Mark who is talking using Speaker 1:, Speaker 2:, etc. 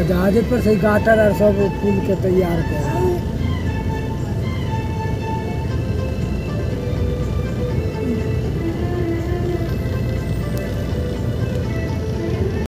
Speaker 1: जहाजे पर से गाटर और सब पुल के तैयार कर